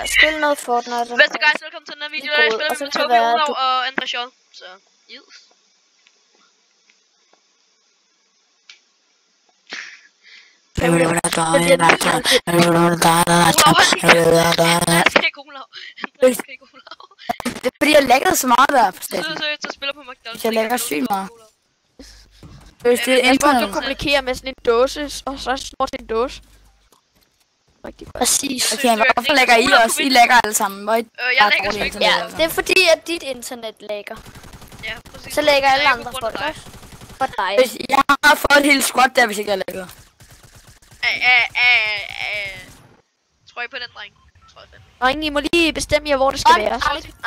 spille noget Fortnite. Beste guys, velkommen til den her video. Jeg spiller med Tobi, Olav og Andreas J. Så, yes. Det er fordi jeg lægger så meget der på stedet. Så spiller på McDonald's. Jeg lægger sygt meget. Det er enten du kommunikerer med sådan en dåse, og så står til en dåse. Rigtig godt. Præcis. Okay, hvorfor lægger I også? I lægger alle sammen. Jeg lægger så ikke. Ja, det er fordi at dit internet lægger. Ja, præcis. Så lægger alle andre folk også. For dig. Jeg har fået et helt squat der, hvis ikke jeg lægger. Tror I på den, dreng? Drenge, I må lige bestemme jer, hvor det skal være.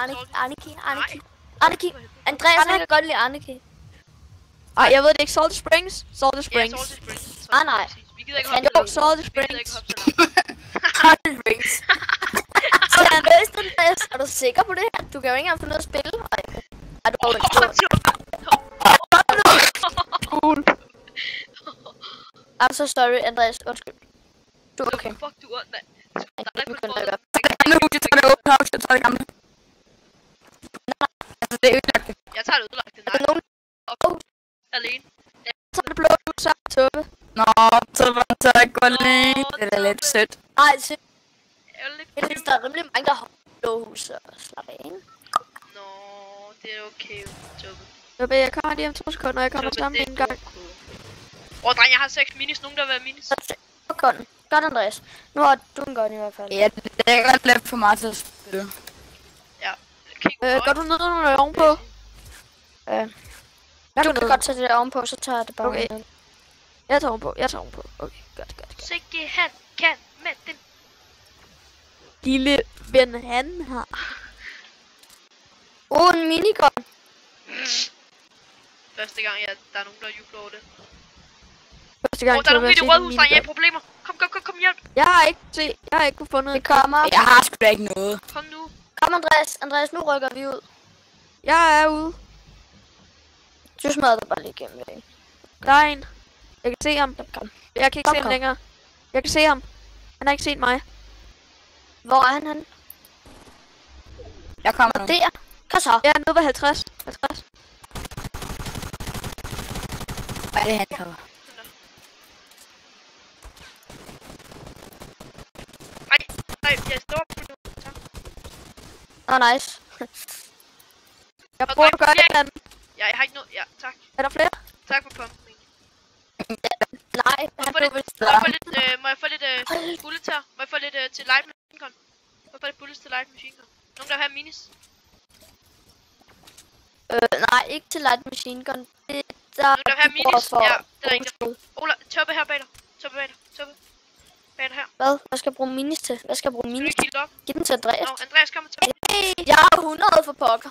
Arniki. Andreas, han kan godt lide Arniki. Ej, jeg ved det ikke. Salty Springs? Salty Springs. Ja, Salty Springs. Nej. Vi gider ikke hoppe så langt. Salty Springs. Salty Springs. Så Andreas, er du sikker på det her? Du kan jo ikke engang finde ud af at spille. Ej, du har jo Cool. I'm so sorry, Andreas. Undskyld. Du er okay. Fuck, du er mand. Nu, jeg tager det open house, jeg tager det gamle. Altså, det er ødelagt. Jeg tager det ødelagt. Nogen alene. Så er det blå, du tager Tobbe. Nå, så var det så ikke godt lige. Det er lidt sødt. Ej, så jeg synes, der er rimelig mange, der har blåhus og slapper af. Nå, det er okay, Tobbe. Tobbe, jeg kommer lige om 2 sekunder, jeg kommer sammen en gang. Dreng, jeg har 6 minis. Nogen der vil have minis. Godt, Andreas. Nu har du en godt i hvert fald. Ja, det er godt lidt for meget til at spille. Ja. Går du ned og ovenpå? Du kan godt tage det der ovenpå, så tager jeg det bare okay. ned. Jeg tager ovenpå. Okay, godt. Sikke han kan med den lille ven han har. En minigun. Første gang, der er nogen, der jubler over det. Første gang, der er nogen i det rødhus, der er i problemer. Kom hjælp. Jeg har ikke kunnet fundet. Det kommer. Jeg har sgu da ikke noget. Kom nu. Kom, Andreas, nu rykker vi ud. Jeg er ude. Du smadrer dig bare lige igennem det. Der er en. Jeg kan se ham. Jeg kan ikke se ham kom. længere. Jeg kan se ham. Han har ikke set mig. Hvor er han henne? Jeg kommer nu. Der. Kom så. Jeg er nede ved 50. Hvad er det, han kommer? Nej, jeg står på nu. Nice. Jeg prøver at gøre det andet. Ja, jeg har ikke noget. Ja, tak. Er der flere? Tak for pumpen. Nej, må jeg få lidt bullets her? Må jeg få lidt til live machine gun? Må jeg få lidt bullets til live machine gun? Nogen der vil have minis? nej, ikke til light machine gun. Det der nogen der vil have minis? Ja, det er ikke. Ola, Tobbe her bag dig. Tobbe. Bag dig her. Hvad skal jeg bruge minis til? Skal du ikke helt op? Giv den til Andreas. Nå, Andreas kommer til mig. Hey, jeg har 100 for pokker.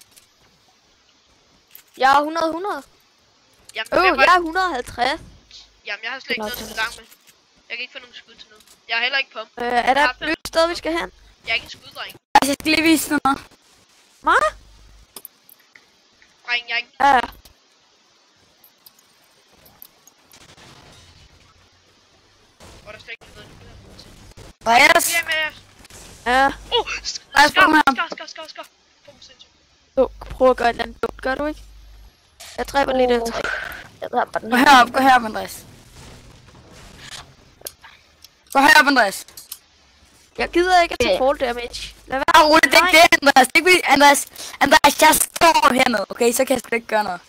Jeg har 100. Jamen, jeg er 150. Jamen, jeg har slet ikke noget til gang med. Jeg kan ikke få nogen skud til noget. Jeg har heller ikke pump. Er der et nyt sted, vi skal hen? Jeg er ikke en skuddreng. Jeg skal lige vise noget. Hvad? Dreng, jeg er ikke... Ja. Der er slet ikke noget. Hvad er det? Vi er med jer. Ja. Skar. Du prøver at gøre et eller andet dumt, gør du ikke? Jeg dræber lidt af træ. Gå herop, Andreas. Gå herop, Andreas. Jeg gider ikke at tage fall damage. Lad være. Roligt, det er ikke det, Andreas. Det er ikke Andreas, jeg står hernede, okay? Så kan jeg sgu ikke gøre noget.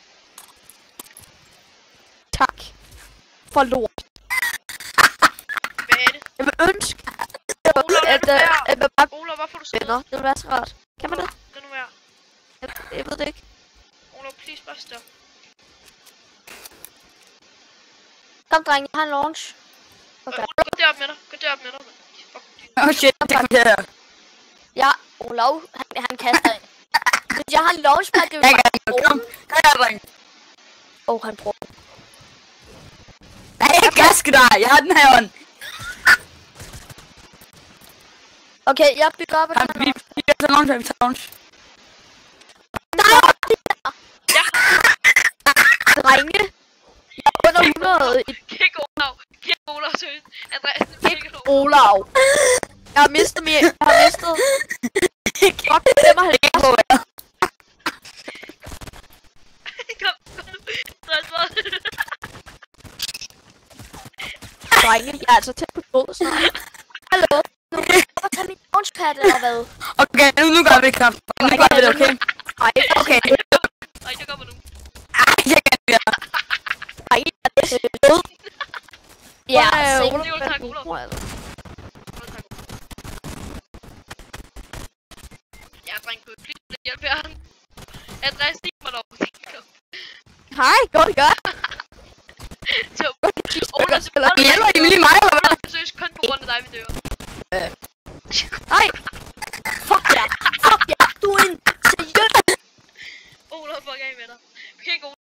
Tak. For lort. Hvad er det? Jeg vil ønske, at man bare Ola, hvorfor du sidder? venner. Det vil være så rart. Kan man det? Lad nu være. Jeg ved det ikke. Ola, please bare stop. Kom, dreng, jeg har en launch. Okay. Ola, gå derop med dig. Fuck, shit, det kommer til her. Ja, Olav, han kaster ind. Hvis jeg har en launchpad, det vil Kom her, dreng. han prøver. Nej, jeg gasker dig. Jeg har den her hånd. Okay, jeg bygger op af den her. Vi tager launch. Ja. Drenge. Jeg er under 100. Kig Olav. Kig Olav, seriøst. Andreas, det er mega lov. Olav. Jeg har mistet min... Jeg har mistet... Fuck, 75. Kom nu. Stressmål. Drenge, jeg er altså tæt på død snart. Hallo? Nu kan jeg tage mit launchpad eller hvad? Okay, nu gør vi det, kraft. Nu gør vi det, okay? Ej, Okay. Ej, det kommer nu. Ej, jeg kan det. ej, det er sød. Ja, Hvor se. Det er jo tak, Olaf. Ja, dreng, kunne I please hjælpe jer? Andreas, stig mig dog. Hej, går det godt?